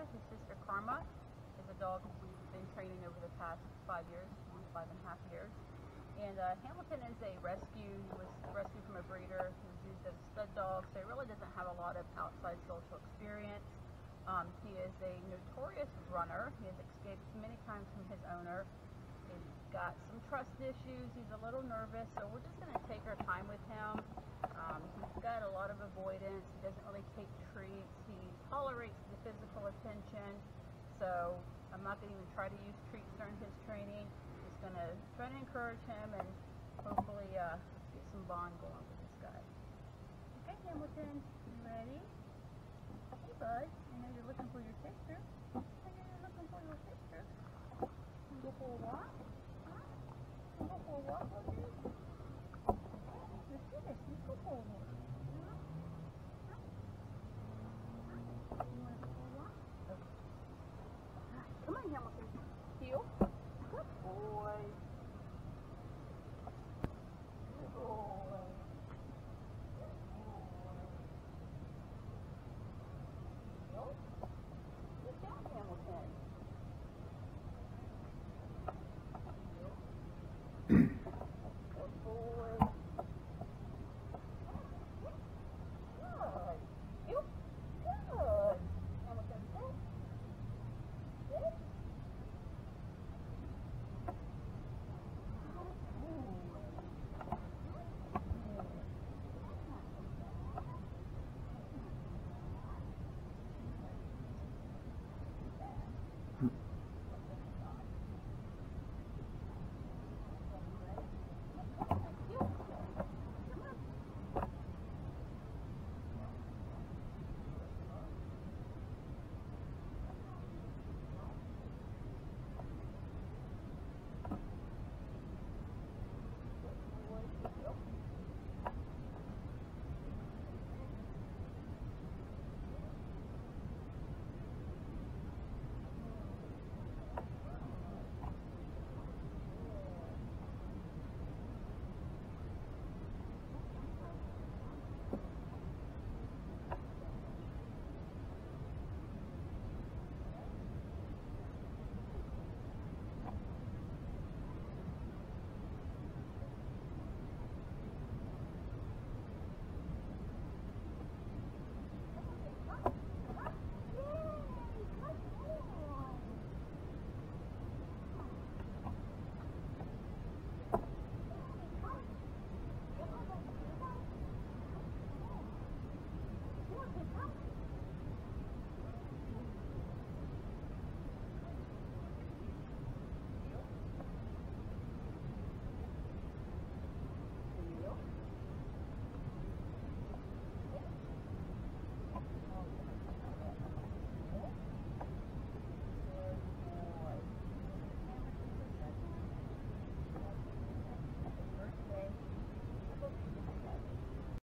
His sister Karma is a dog we've been training over the past 5 years, 5.5 years. And Hamilton is a rescue. He was rescued from a breeder. He was used as a stud dog, so he really doesn't have a lot of outside social experience. He is a notorious runner. He has escaped many times from his owner. He's got some trust issues. He's a little nervous, so we're just going to take our time with him. He's got a lot of avoidance. He doesn't really take treats. He tolerates the physical attention, so I'm not going to even try to use treats during his training. Just going to try to encourage him and hopefully get some bond going with this guy. Okay, Hamilton, you ready? Hey, bud.